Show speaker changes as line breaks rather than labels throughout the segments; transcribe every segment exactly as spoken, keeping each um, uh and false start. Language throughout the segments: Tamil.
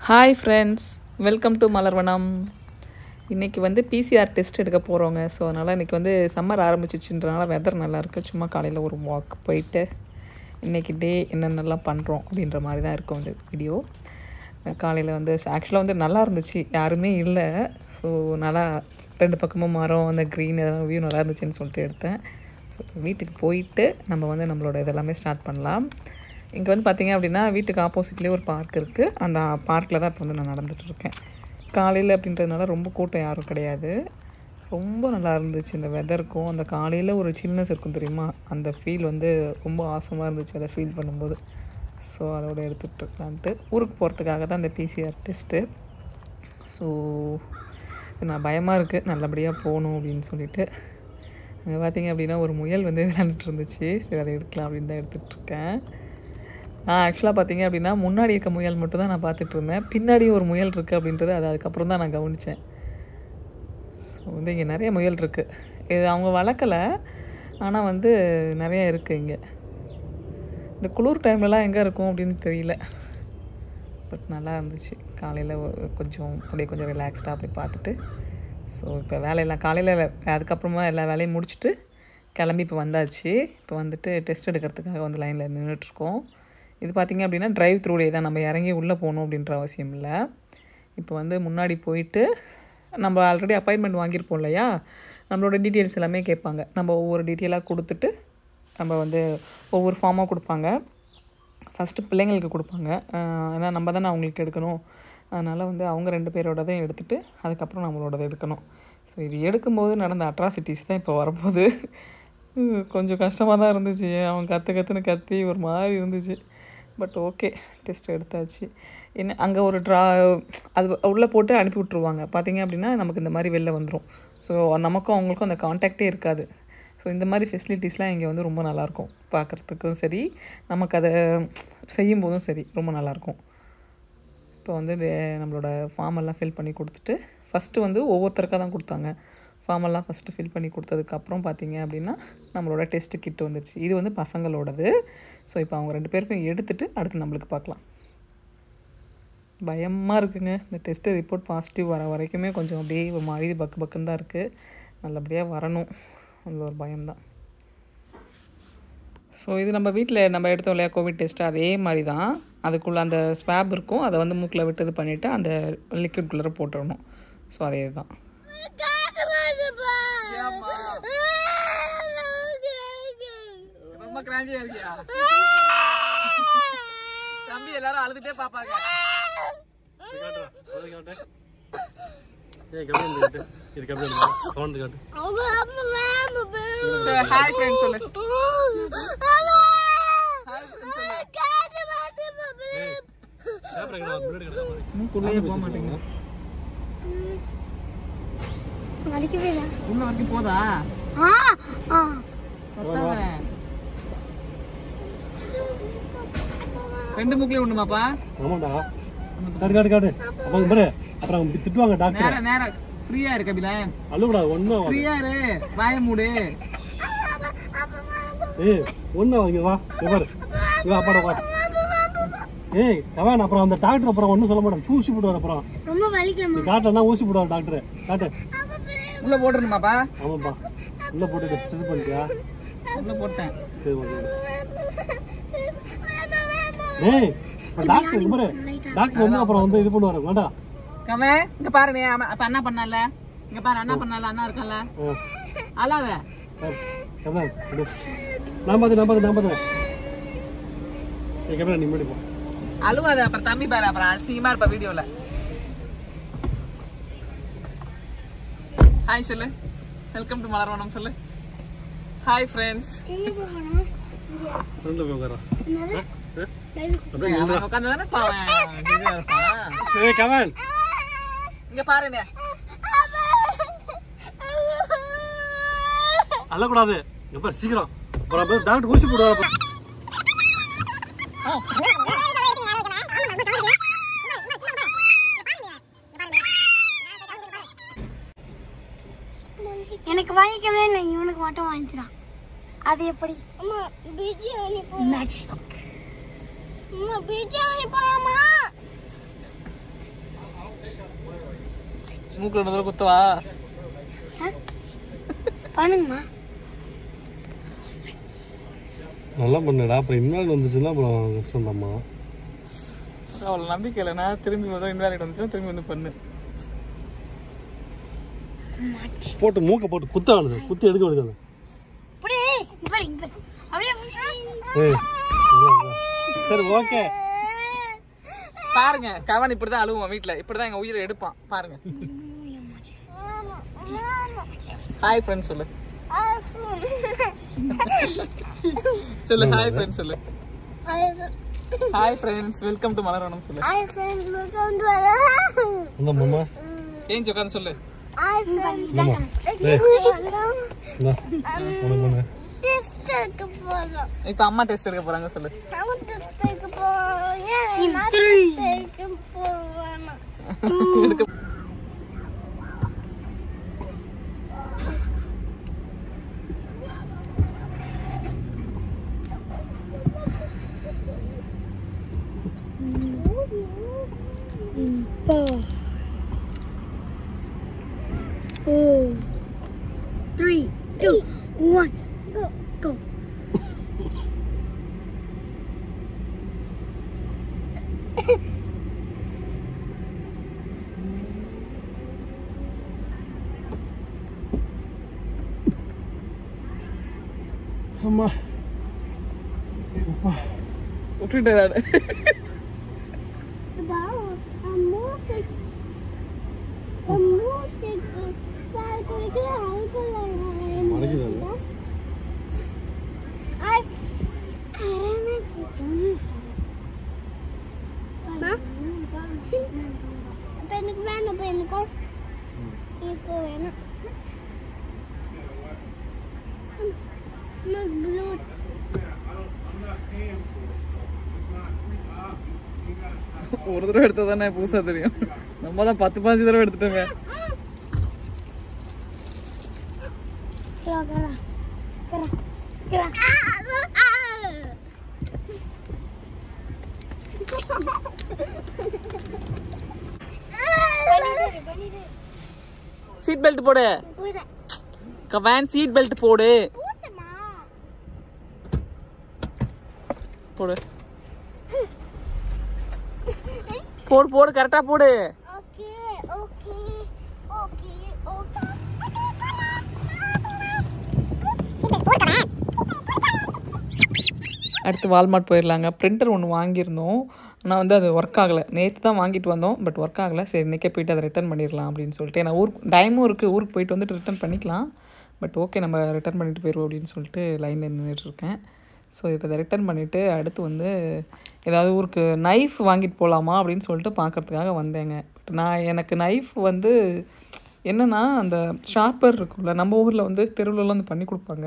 Hi friends, welcome to Malar Vanam. இன்னைக்கு வந்து P C R டெஸ்ட் எடுக்க போறோங்க. சோ அதனால இன்னைக்கு வந்து சம்மர் ஆரம்பிச்சிச்சுன்றனால வெதர் நல்லா இருக்கு. சும்மா காலையில ஒரு வாக் போயிட்டு இன்னைக்கு டே என்னென்னலாம் பண்றோம் அப்படின்ற மாதிரி தான் இருக்கும் இந்த வீடியோ. காலையில வந்து ஆக்சுவலா வந்து நல்லா இருந்துச்சு. யாருமே இல்ல. சோ நல்லா ரெண்டு பக்கமும் மரம் அந்த green அதெல்லாம் வியூ நல்லா இருந்துச்சுன்னு சொல்லிட்டு எடுத்தேன். சோ வீட்டுக்கு போயிட்டு நம்ம வந்து நம்மளோட இதெல்லாம் ஸ்டார்ட் பண்ணலாம். இங்கே வந்து பார்த்திங்க அப்படின்னா வீட்டுக்கு ஆப்போசிட்லேயே ஒரு பார்க் இருக்குது. அந்த பார்க்கில் தான் இப்போ வந்து நான் நடந்துகிட்ருக்கேன். காலையில் அப்படின்றதுனால ரொம்ப கூட்டம் யாரும் கிடையாது. ரொம்ப நல்லா இருந்துச்சு இந்த வெதருக்கும். அந்த காலையில் ஒரு சில்னஸ் இருக்கும் தெரியுமா, அந்த ஃபீல் வந்து ரொம்ப ஆசமாக இருந்துச்சு அதை ஃபீல் பண்ணும்போது. ஸோ அதோட எடுத்துகிட்ருக்கலான்ட்டு ஊருக்கு போகிறதுக்காக தான் அந்த P C R test. So நான் பயமாக இருக்குது, நல்லபடியாக போகணும் அப்படின்னு சொல்லிட்டு. அங்கே பார்த்திங்க அப்படின்னா ஒரு முயல் வந்து விளையாண்டுட்டு இருந்துச்சு. சரி அதை எடுக்கலாம் அப்படின்னு தான் எடுத்துகிட்ருக்கேன். நான் ஆக்சுவலாக பார்த்திங்க அப்படின்னா முன்னாடி இருக்க முயல் மட்டும் தான் நான் பார்த்துட்டு இருந்தேன். பின்னாடி ஒரு முயல் இருக்குது அப்படின்றது அது அதுக்கப்புறம் தான் நான் கவனித்தேன். ஸோ வந்து இங்கே நிறைய முயல் இருக்குது. இது அவங்க வளர்க்கலை, ஆனால் வந்து நிறைய இருக்குது இங்கே. இந்த குளிர் டைம்லலாம் எங்கே இருக்கும் அப்படின்னு தெரியல. பட் நல்லா இருந்துச்சு. காலையில் கொஞ்சம் அப்படியே கொஞ்சம் ரிலாக்ஸ்டாக அப்படி பார்த்துட்டு. ஸோ இப்போ வேலையெல்லாம் காலையில் அதுக்கப்புறமா எல்லா வேலையும் முடிச்சுட்டு கிளம்பி இப்போ வந்தாச்சு. இப்போ வந்துட்டு டெஸ்ட் எடுக்கிறதுக்காக வந்து லைனில் நின்றுட்டுருக்கோம். இது பார்த்திங்க அப்படின்னா ட்ரைவ் த்ரூ டே தான், நம்ம இறங்கி உள்ளே போகணும் அப்படின்ற அவசியம் இல்லை. இப்போ வந்து முன்னாடி போயிட்டு நம்ம ஆல்ரெடி அப்பாயின்மெண்ட் வாங்கியிருப்போம் இல்லையா, நம்மளோட டீட்டெயில்ஸ் எல்லாமே கேட்பாங்க. நம்ம ஒவ்வொரு டீட்டெயிலாக கொடுத்துட்டு நம்ம வந்து ஒவ்வொரு ஃபார்மாக கொடுப்பாங்க. ஃபஸ்ட்டு பிள்ளைங்களுக்கு கொடுப்பாங்க, ஏன்னா நம்ம தானே அவங்களுக்கு எடுக்கணும். அதனால் வந்து அவங்க ரெண்டு பேரோடதையும் எடுத்துகிட்டு அதுக்கப்புறம் நம்மளோடதை எடுக்கணும். ஸோ இது எடுக்கும்போது நடந்த அட்ராசிட்டிஸ் தான் இப்போ வரப்போகுது. கொஞ்சம் கஷ்டமாக தான் இருந்துச்சு. அவங்க கற்று கற்றுன்னு கத்தி ஒரு மாதிரி இருந்துச்சு. பட் ஓகே, டெஸ்ட் எடுத்தாச்சு. என்ன அங்கே ஒரு ட்ரா அது உள்ளே போட்டு அனுப்பி விட்ருவாங்க. பார்த்திங்க அப்படின்னா நமக்கு இந்த மாதிரி வெளில வந்துடும். ஸோ நமக்கும் அவங்களுக்கும் அந்த கான்டாக்டே இருக்காது. ஸோ இந்த மாதிரி ஃபெசிலிட்டிஸ்லாம் இங்கே வந்து ரொம்ப நல்லாயிருக்கும். பார்க்குறதுக்கும் சரி, நமக்கு அதை செய்யும்போதும் சரி ரொம்ப நல்லாயிருக்கும். இப்போ வந்து நம்மளோட ஃபார்மெல்லாம் ஃபில் பண்ணி கொடுத்துட்டு ஃபஸ்ட்டு வந்து ஒவ்வொருத்தருக்காக தான் கொடுத்தாங்க. ஃபார்மெல்லாம் ஃபஸ்ட்டு ஃபில் பண்ணி கொடுத்ததுக்கப்புறம் பார்த்திங்க அப்படின்னா நம்மளோட டெஸ்ட்டு கிட்டு வந்துடுச்சு. இது வந்து பசங்களோடது. ஸோ இப்போ அவங்க ரெண்டு பேருக்கும் எடுத்துகிட்டு அடுத்து நம்மளுக்கு பார்க்கலாம். பயமாக இருக்குங்க. இந்த டெஸ்ட்டு ரிப்போர்ட் பாசிட்டிவ் வர வரைக்குமே கொஞ்சம் அப்படியே ஒரு மாதிரி பக்கு பக்குன்னு தான் இருக்குது. நல்லபடியாக வரணும், அந்த ஒரு பயம்தான். ஸோ இது நம்ம வீட்டில் நம்ம எடுத்தோம் இல்லையா கோவிட் டெஸ்ட்டு, அதே மாதிரி தான். அதுக்குள்ளே அந்த ஸ்வாப் இருக்கும், அதை வந்து மூக்கில் விட்டு இது பண்ணிவிட்டு அந்த லிக்விட்குள்ளே போட்டுடணும். ஸோ அதே தான். ரொம்ப கிராங்கியா இருக்கியா தம்பி? எல்லாரும் அழுதுட்டே பாப்பாங்க. ஹாய் ஃப்ரெண்ட்ஸ் சொல்லு. மூக்குள்ளேயே போக மாட்டேங்க. உள்ள வரைக்கும் போதா? ரெண்டு மூக்குலயே உண்டுமாப்பா? ஆமாடா. காடு காடு காடு. அப்ப பாரு, அப்புறம் திட்டுவாங்க டாக்டர். நேரா நேரா ஃப்ரீயா இரு கபில. அழுடா ஒண்ணு ஃப்ரீயா இரு, வாய மூடு. ஏய் ஒண்ணு இங்க வா. இங்க பாரு. இங்க அப்பாடா வா. ஏய் கவான், அப்புறம் அந்த டாக்டர் அப்புறம் ஒண்ணும் சொல்ல மாட்டாங்க. ஊசி போடுவார். அப்புறம் ரொம்ப வலிக்குமா? காட்டனா ஊசி போடுவார் டாக்டர். காட்டு. உள்ள போடுறணுமாப்பா? ஆமாப்பா. உள்ள போட்டு டெஸ்ட் பண்ணிட்டியா? உள்ள போட்டேன். சரி ஓகே. ஏய் டாக்டர் இங்க பாரு. டாக்டர் வந்து அப்புறம் வந்து இது பண்ணுவாரு. வேண்டா கமே. இங்க பாரு, நீ அப்ப அண்ணா பண்ணால. இங்க பாரு, அண்ணா பண்ணால, அண்ணா இருக்கல. அழாத கமே. நான் பாத்து நான் பாத்து நான் பாத்து. ஏய் கமே, நீ முடி போ. அழுவாத. அப்புறம் தம்பி பாரு, அப்புறம் அசிங்கமா இருப்ப வீடியோல. ஹாய் சொல்லு. வெல்கம் டு மலர் வனம் சொல்லு. Hi friends. எங்க போறோம்? ரெண்டு பேர் வரா. என்னது? அப்படியே அவன் உட்கார்ந்து தானே பாவன். இதுல இருப்பான். சரி கமான். இங்க பாருங்க. அழ கூடாது. இங்க பாரு சீக்கிரம். அப்புறம் டாக்டர் ஊசி போடுவாரு.
எனக்கு வாங்கிக்கவே இல்லை, இவனுக்கு மட்டும் வாங்கிச்சுதான். அது எப்படி? அம்மா பிரியாணி போலாம். அம்மா பிரியாணி போலாமா?
மூக்குல ரெண்டு தடவை குத்தவா?
பண்ணுங்கம்மா.
நல்லா பண்ணுடா. அப்புறம் இன்வால்வ் வந்துச்சுன்னா அப்புறம் கஷ்டம் தான்மா.
அவ்வளோ நம்பிக்கை இல்லைண்ணா. திரும்பி வந்து இன்வாலிட் வந்துச்சுன்னா திரும்பி வந்து பண்ணு.
போட்டு மூக்க போட்டு குத்தானது குத்தி எடுக்க எடுக்காது. சரி ஓகே.
பாருங்க கவன் இப்படிதான் அழுவான் வீட்டுல. இப்படிதான் எங்க உயிரை எடுப்பான் பாருங்க. ஹாய் ஃப்ரெண்ட்ஸ் சொல்லு. சொல்லு ஹாய் ஃப்ரெண்ட்ஸ் சொல்லு. Hi friends welcome to Malar Vanam சொல்லு.
Hi friends welcome to Malar Vanam.
என்ன மாமா
ஏன் உட்கார்ந்து சொல்லு.
ஹாய் ஃப்ரெண்ட்ஸ் டெஸ்ட் எடுக்க போறோம்.
இப்போ அம்மா டெஸ்ட் எடுக்க போறாங்க சொல்லு.
அம்மா டெஸ்ட் எடுக்க போறோம். நான் டெஸ்ட் எடுக்க போறேன். எடுக்க Four, four, three, two, one, go, go.
அம்மா
விட்டுட்டாரு.
எனக்கு வேணும் எனக்கும் இப்போ வேணும்.
ஒரு தடவை எடுத்தா தானே புதுசா தெரியும். நம்ம தான் பத்து பாஞ்சு தடவை எடுத்துட்டோங்க. சீட் பெல்ட் போடு. கவான் சீட் பெல்ட் போடு. போடு போடு போடு கரெக்டா போடு.
Okay okay okay okay.
அடுத்து வால்மார்ட் போயிடலாங்க. பிரிண்டர் ஒன்று வாங்கியிருந்தோம். ஆனால் வந்து அது ஒர்க் ஆகலை. நேற்று தான் வாங்கிட்டு வந்தோம், பட் ஒர்க் ஆகலை. சரி இன்றைக்கே போய்ட்டு அதை ரிட்டர்ன் பண்ணிடலாம் அப்படின்னு சொல்லிட்டு. ஏன்னா ஊருக்கு டைமும் இருக்குது, ஊருக்கு போயிட்டு வந்துட்டு ரிட்டர்ன் பண்ணிக்கலாம். பட் ஓகே நம்ம ரிட்டர்ன் பண்ணிட்டு போயிடுவோம் அப்படின்னு சொல்லிட்டு லைனில் நின்றுட்டுருக்கேன். ஸோ இப்போ இதை ரிட்டர்ன் பண்ணிவிட்டு அடுத்து வந்து ஏதாவது ஊருக்கு நைஃப் வாங்கிட்டு போகலாமா அப்படின்னு சொல்லிட்டு பார்க்குறதுக்காக வந்தேங்க. பட் நான் எனக்கு நைஃப் வந்து என்னென்னா அந்த ஷார்ப்பர் இருக்கும்ல, நம்ம ஊரில் வந்து தெருவிலலாம் வந்து பண்ணி கொடுப்பாங்க,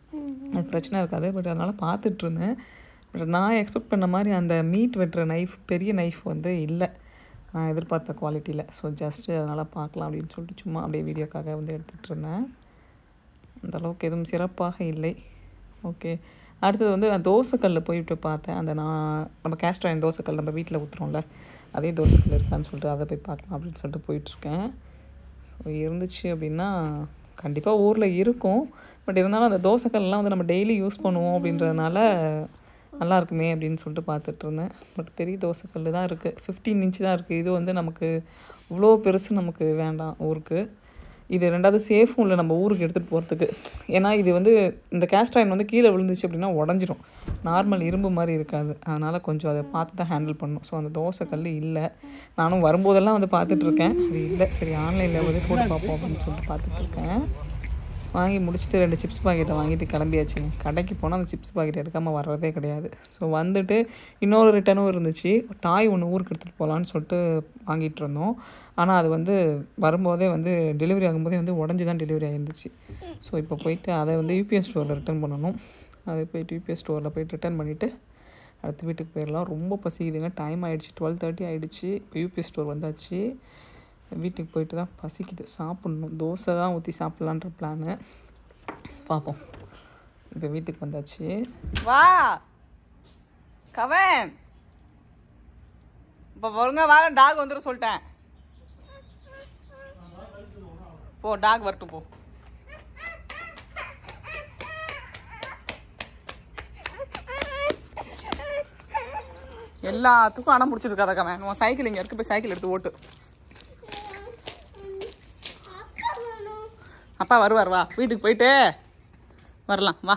அது பிரச்சனை இருக்காது. பட் அதனால் பார்த்துட்ருந்தேன். பட் நான் எக்ஸ்பெக்ட் பண்ண மாதிரி அந்த மீட் வெட்டுற நைஃப் பெரிய நைஃப் வந்து இல்லை நான் எதிர்பார்த்த குவாலிட்டியில். ஸோ ஜஸ்ட்டு அதனால் பார்க்கலாம் அப்படின்னு சொல்லிட்டு சும்மா அப்படியே வீடியோக்காக வந்து எடுத்துகிட்டு இருந்தேன். அந்தளவுக்கு எதுவும் சிறப்பாக இல்லை. ஓகே அடுத்தது வந்து நான் தோசைக்கல்ல போய்விட்டு பார்த்தேன். அந்த நான் நம்ம கேஸ்ட் அயர்ன் தோசைக்கல் நம்ம வீட்டில் ஊற்றுறோம்ல, அதே தோசைக்கல் இருக்கான்னு சொல்லிட்டு அதை போய் பார்க்கலாம் அப்படின்னு சொல்லிட்டு போயிட்டுருக்கேன். ஸோ இருந்துச்சு அப்படின்னா கண்டிப்பாக ஊரில் இருக்கும். பட் இருந்தாலும் அந்த தோசைக்கல்லாம் வந்து நம்ம டெய்லி யூஸ் பண்ணுவோம் அப்படின்றதுனால நல்லா இருக்குமே அப்படின்னு சொல்லிட்டு பார்த்துட்ருந்தேன். பட் பெரிய தோசைக்கல் தான் இருக்குது, ஃபிஃப்டீன் இன்ச்சு தான் இருக்குது. இது வந்து நமக்கு இவ்வளோ பெருசு நமக்கு வேண்டாம் ஊருக்கு. இது ரெண்டாவது சேஃபும் இல்லை நம்ம ஊருக்கு எடுத்துகிட்டு போகிறதுக்கு. ஏன்னா இது வந்து இந்த கேஸ்ட் அயர்ன் வந்து கீழே விழுந்துச்சு அப்படின்னா உடஞ்சிரும், நார்மல் இரும்பு மாதிரி இருக்காது. அதனால் கொஞ்சம் அதை பார்த்து தான் ஹேண்டில் பண்ணணும். ஸோ அந்த தோசைக்கல் இல்லை. நானும் வரும்போதெல்லாம் வந்து பார்த்துட்ருக்கேன், அது இல்லை. சரி ஆன்லைனில் வந்து போட்டு பார்ப்போம் அப்படின்னு சொல்லிட்டு பார்த்துட்ருக்கேன். வாங்கி முடிச்சுட்டு ரெண்டு சிப்ஸ் பாக்கெட்டை வாங்கிட்டு கிளம்பியாச்சுங்க. கடைக்கு போனால் அந்த சிப்ஸ் பாக்கெட் எடுக்காமல் வர்றதே கிடையாது. ஸோ வந்துட்டு இன்னொரு ரிட்டனும் இருந்துச்சு. டாய் ஒன்று ஊருக்கு எடுத்துகிட்டு போகலான்னு சொல்லிட்டு வாங்கிட்டு இருந்தோம். ஆனால் அது வந்து வரும்போதே வந்து டெலிவரி ஆகும்போதே வந்து உடஞ்சி தான் டெலிவரி ஆகிருந்துச்சு. ஸோ இப்போ போயிட்டு அதை வந்து யூபிஎஸ் ஸ்டோரில் ரிட்டர்ன் பண்ணணும். அதை போய்ட்டு யூபிஎஸ் ஸ்டோரில் போய்ட்டு ரிட்டர்ன் பண்ணிவிட்டு அடுத்து வீட்டுக்கு போயிடலாம். ரொம்ப பசிக்குதுங்க, டைம் ஆகிடுச்சு, டுவெல் தேர்ட்டி ஆகிடுச்சு. இப்போ யூபிஎஸ் ஸ்டோர் வந்தாச்சு. வீட்டுக்கு போயிட்டு தான் பசிக்குது, சாப்பிட்ணும். தோசை தான் ஊற்றி சாப்பிட்லான்ற பிளானு, பார்ப்போம். இப்போ வீட்டுக்கு வந்தாச்சு. வா கவன், இப்போ ஒழுங்கா வா, டாக் வந்துடும் சொல்லிட்டேன். போ டாக் வரட்டும் போ. எல்லாத்துக்கும் அடம் பிடிச்சிருக்காதக்கா மேம். உன் சைக்கிள் இங்கே இருக்கு, போய் சைக்கிள் எடுத்து ஓட்டு. அப்பா வருவார், வா வீட்டுக்கு போயிட்டு வரலாம் வா.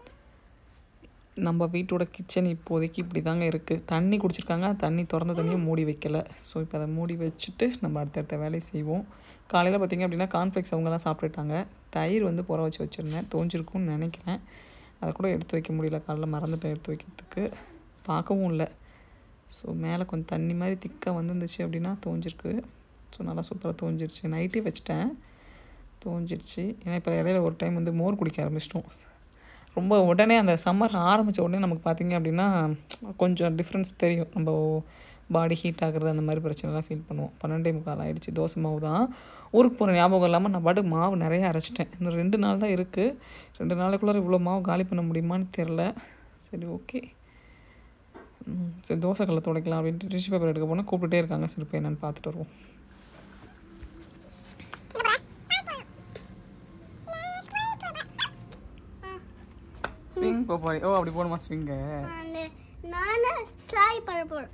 நம்ம வீட்டோட கிச்சன் இப்போதைக்கு இப்படி தாங்க இருக்குது. தண்ணி குடிச்சிருக்காங்க, தண்ணி திறந்த தண்ணியை மூடி வைக்கலை. ஸோ இப்போ அதை மூடி வச்சுட்டு நம்ம அடுத்தடுத்த வேலையை செய்வோம். காலையில் பார்த்திங்க அப்படின்னா கார்ன்ஃப்ளெக்ஸ் அவங்கெல்லாம் சாப்பிட்டுட்டாங்க. தயிர் வந்து புற வச்சு வச்சுருந்தேன், தோஞ்சிருக்கும்னு நினைக்கிறேன். அதை கூட எடுத்து வைக்க முடியல, காலையில் மறந்துட்டேன் எடுத்து வைக்கிறதுக்கு, பார்க்கவும் இல்லை. ஸோ மேலே கொஞ்சம் தண்ணி மாதிரி திக்காக வந்துருந்துச்சு அப்படின்னா தோஞ்சிருக்கு. ஸோ நல்லா சூப்பராக தோஞ்சிருச்சு. நைட்டே வச்சுட்டேன், தோஞ்சிருச்சு. ஏன்னா இப்போ இடையில ஒரு டைம் வந்து மோர் குடிக்க ஆரம்பிச்சிட்டோம். ரொம்ப உடனே அந்த சம்மர் ஆரம்பித்த உடனே நமக்கு பார்த்திங்க அப்படின்னா கொஞ்சம் டிஃப்ரென்ஸ் தெரியும். நம்ம பாடி ஹீட் ஆகுறது அந்த மாதிரி பிரச்சனைலாம் ஃபீல் பண்ணுவோம். பன்னெண்டே முக்கால் ஆகிடுச்சு. தோசை மாவு தான். ஊருக்கு போகிற ஞாபகம் இல்லாமல் நான் பாட்டுக்கு மாவு நிறைய அரைச்சிட்டேன். இன்னும் ரெண்டு நாள் தான் இருக்குது. ரெண்டு நாளைக்குள்ளே இவ்வளோ மாவு காலி பண்ண முடியுமான்னு தெரில. சரி ஓகே, சரி தோசை கல்லை துடைக்கலாம் அப்படின்ட்டு டிஷ்யூ பேப்பர் எடுக்க போனால் கூப்பிட்டுட்டே இருக்காங்க. சரி போய் என்னென்னு பார்த்துட்டு வருவோம். ஸ்விங் போக போகிறேன். ஓ அப்படி போகணுமா ஸ்விங்கு?
நானே ஸ்லாய் பண்ண போறேன்.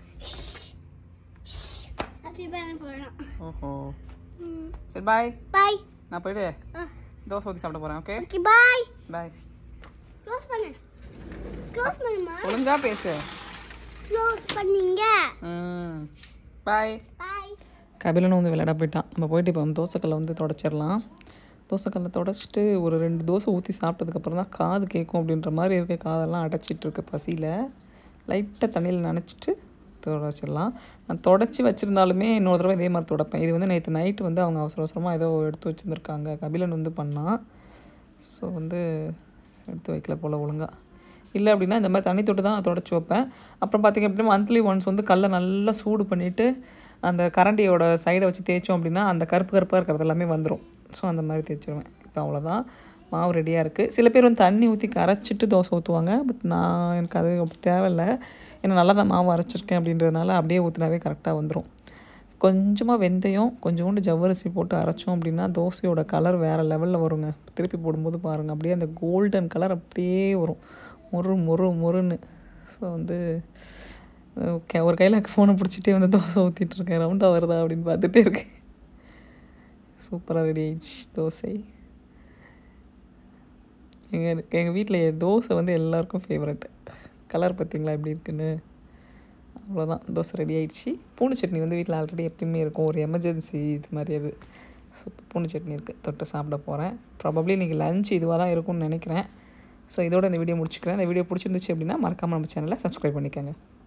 அப்படி பண்ண போறேன்.
ஓஹோ சரி பாய்.
பாய்.
நான் போயிட்டு தோசை ஊற்றி சாப்பிட போகிறேன். Okay
okay bye.
Bye.
Close பண்ணு. க்ளோஸ் பண்ணுமா?
ஒழுங்கா பேசு.
க்ளோஸ் பண்ணீங்க.
ம் பாய்.
பாய்.
கபிலனும் வந்து விளையாட போயிட்டான். நம்ம போயிட்டு இப்போ வந்து தோசைக்கல்லை வந்து தொடச்சிடலாம். தோசைக்கல்லை தொடச்சிட்டு ஒரு ரெண்டு தோசை ஊற்றி சாப்பிட்டதுக்கப்புறம் தான் காது கேட்கும் அப்படின்ற மாதிரி இருக்க. காதெல்லாம் அடைச்சிட்டு இருக்கு பசியில். லைட்டாக தண்ணியில் நனைச்சிட்டு தொடச்சிடலாம். நான் தொடச்சி வச்சுருந்தாலுமே இன்னொரு தடவை இதே மாதிரி தொடப்பேன். இது வந்து நேற்று நைட்டு வந்து அவங்க அவசர அவசரமாக ஏதோ எடுத்து வச்சுருந்துருக்காங்க. கபிலன் வந்து பண்ணான். ஸோ வந்து எடுத்து வைக்கல போல் ஒழுங்காக. இல்லை அப்படின்னா இந்த மாதிரி தண்ணி தொட்டு தான் தொடச்சி வைப்பேன். அப்புறம் பார்த்திங்க அப்படின்னா மந்த்லி ஒன்ஸ் வந்து கல்லை நல்லா சூடு பண்ணிவிட்டு அந்த கரண்டியோட சைடை வச்சு தேய்ச்சோம் அப்படின்னா அந்த கருப்பு கருப்பாக இருக்கிறது எல்லாமே வந்துடும். ஸோ அந்த மாதிரி தேய்ச்சிடுவேன். இப்போ அவ்வளோதான், மாவு ரெடியாக இருக்குது. சில பேர் வந்து தண்ணி ஊற்றி கரைச்சிட்டு தோசை ஊற்றுவாங்க. பட் நான் எனக்கு அது அப்படி தேவையில்லை. ஏன்னா நல்லா தான் மாவு அரைச்சிருக்கேன் அப்படின்றதுனால அப்படியே ஊற்றினாவே கரெக்டாக வந்துடும். கொஞ்சமாக வெந்தயம், கொஞ்சோண்டு ஜவ்வரிசி போட்டு அரைச்சோம் அப்படின்னா தோசையோட கலர் வேறு லெவலில் வருங்க. திருப்பி போடும்போது பாருங்கள், அப்படியே அந்த கோல்டன் கலர் அப்படியே வரும், மொறு மொறு மொறுன்னு. ஸோ வந்து ஓகே, ஒரு கையில் ஃபோனை பிடிச்சிட்டே வந்து தோசை ஊற்றிட்டுருக்கேன். ரவுண்டாக வருதா அப்படின்னு பார்த்துட்டே இருக்கேன். சூப்பராக ரெடி ஆயிடுச்சு தோசை. எங்கள் எங்கள் வீட்டில் தோசை வந்து எல்லாருக்கும் ஃபேவரட். கலர் பார்த்திங்களா எப்படி இருக்குன்னு. அவ்வளோதான், தோசை ரெடி ஆகிடுச்சு. பூண்டு சட்னி வந்து வீட்டில் ஆல்ரெடி எப்பயுமே இருக்கும், ஒரு எமர்ஜென்சி இது மாதிரி. அது ஸோ பூண்டு சட்னி இருக்குது, தொட்டு சாப்பிட போகிறேன். ப்ராபப்ளி இன்றைக்கி லஞ்ச் இதுவாக தான் இருக்கும்னு நினைக்கிறேன். ஸோ இதோட இந்த வீடியோ முடிச்சுக்கிறேன். இந்த வீடியோ பிடிச்சிருந்துச்சு அப்படின்னா மறக்காமல் நம்ம சேனலை சப்ஸ்கிரைப் பண்ணிக்கோங்க.